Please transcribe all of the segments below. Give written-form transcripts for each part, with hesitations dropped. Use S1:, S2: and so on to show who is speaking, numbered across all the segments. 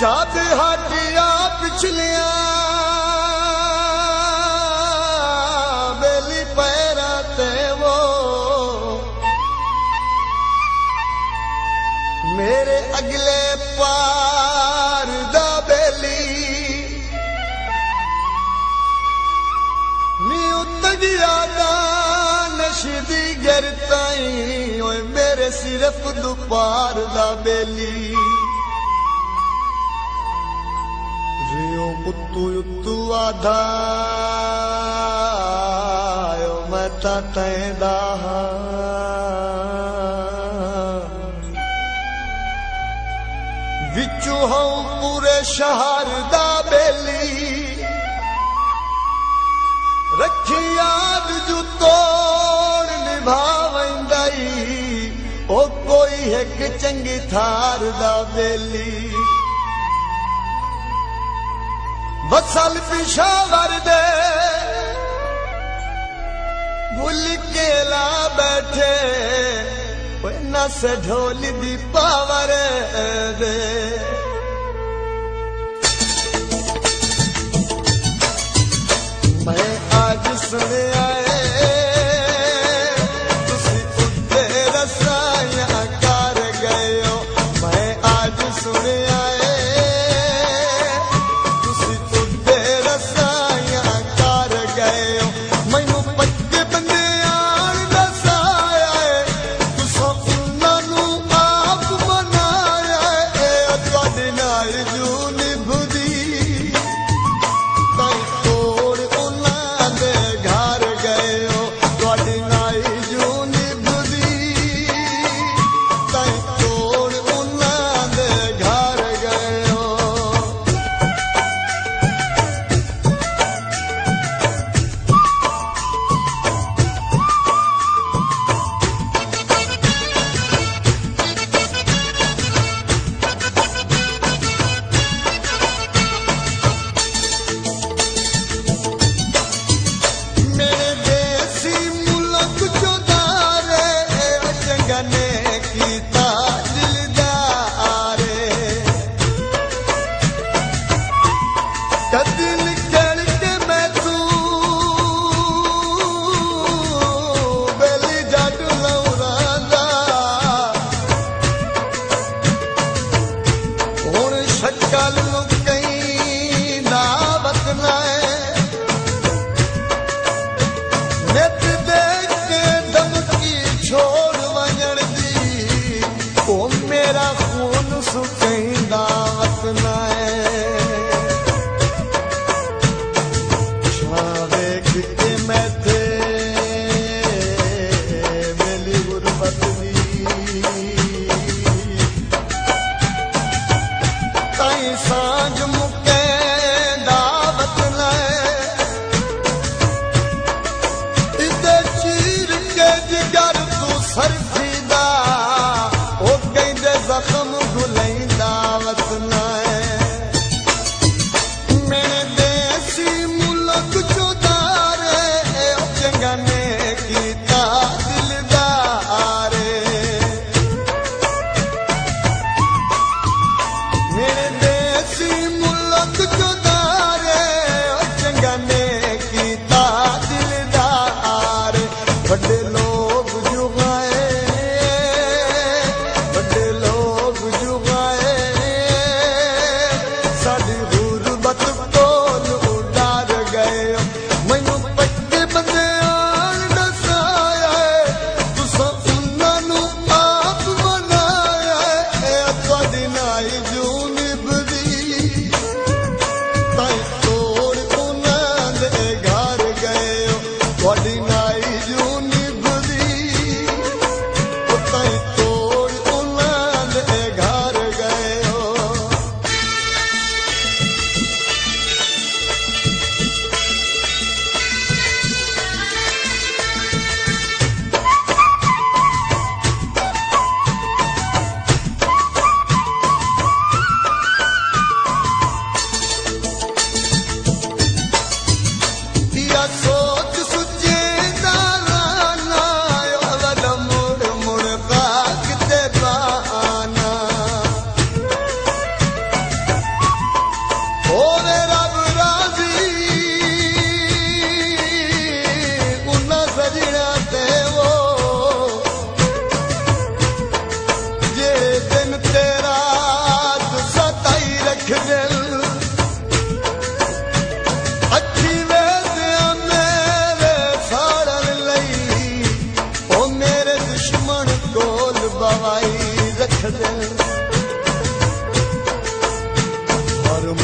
S1: जाद हाटिया पिछलिया बेली पैरा ते वो मेरे अगले पार दा बेली नी उतगिया दा नशदी गिरताई ओए मेरे सिर्फ दुपार दा बेली रियो उत्तू उत्तू आधा मैं तैदा विचू हूं पूरे शहर दा बेली रखी याद जू तोड़ निभावंदाई ओ कोई एक चंगी थार दा बेली वसल पिशावर दे भूल के ला बैठे नस ढोल दी पावर दे मैं आज सुने आए तुसी उद्दे रसाया कर गए हो मैं आज सुने आए तुसी उद्दे रसाया कर गए हो मैनू पक्के बंदे आन दसाया तुसा उन्हां आप बनाया तुहाडे नाल जू निभदी ताई तोड़ उन्हां दे घर गए हो तुहाडे नाल जू निभदी ताई तोड़ उन्हां दे घर गए हो मेरे देसी मुल्क चौधारे जंगने कीता दिलदारे कदी निकल के मैं तू बेली जग लौरांदा हुण शक्ल कई दावत नाए नित देख के धमकी छोड़ वजन दी ओ मेरा खून सुकैंदा वतना है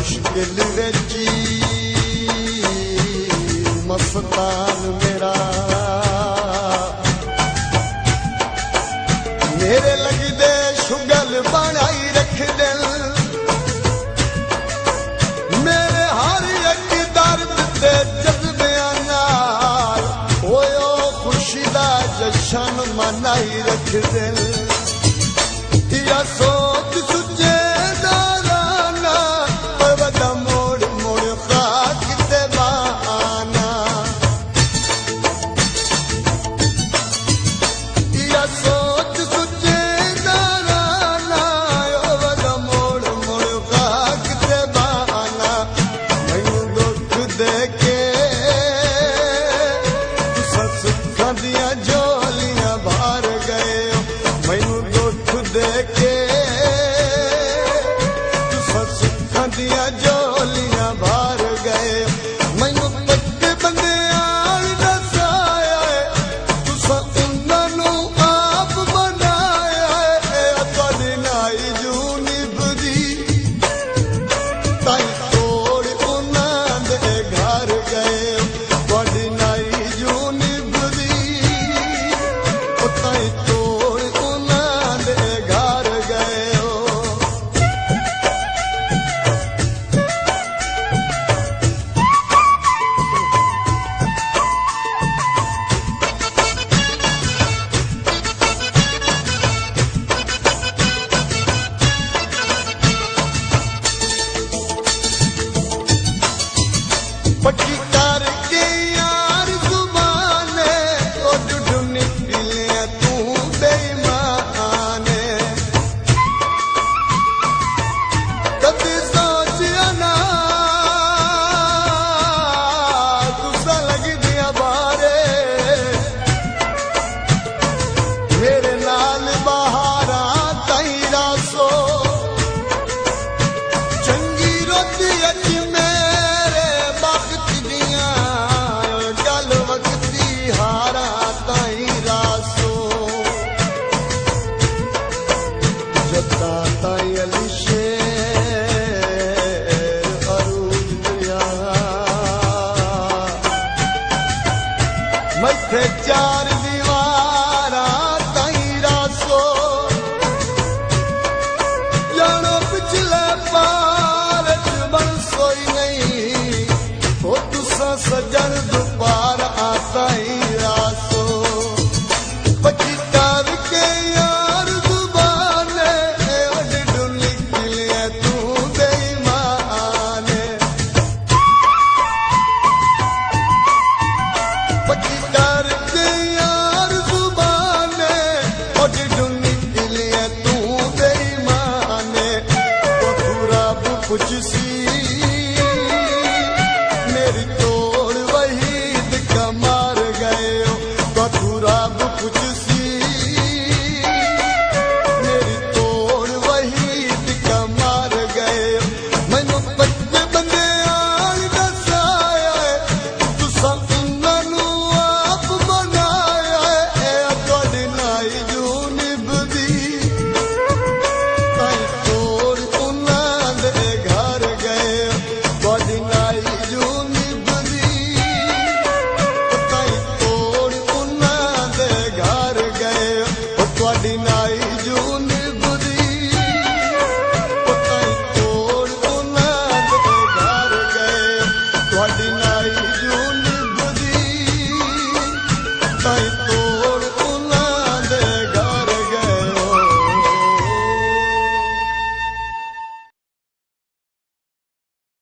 S1: मुश्किल रची मस्तान मेरा मेरे लगी दे शुगल बनाई रख दिल मेरे हर एक दर्द ते जज्बियां नाल होयो खुशी दा जशन मनाई रख दिल या सोच सुचे दाराना पवदा मोड़ मोड़ खाक ते बहाना या सोच सुचे दाराना पवदा मोड़ मोड़ खाक ते बहाना मैनू दुख दे के तुसां सुखां दियां झोलियां भर गए मैनू दुख दे के तुसां सुखां दियां झोलियां भर गए मैनू पक्के बंदियां दसाया तुसां उन्हां नूं आप बनाया तुहाडी नाई जू निभदी ताई तोड़ उन्हां दे घर गए तुहाडी नाई जू निभदी ताई तोड़ उन्हां दे घर गए पक्की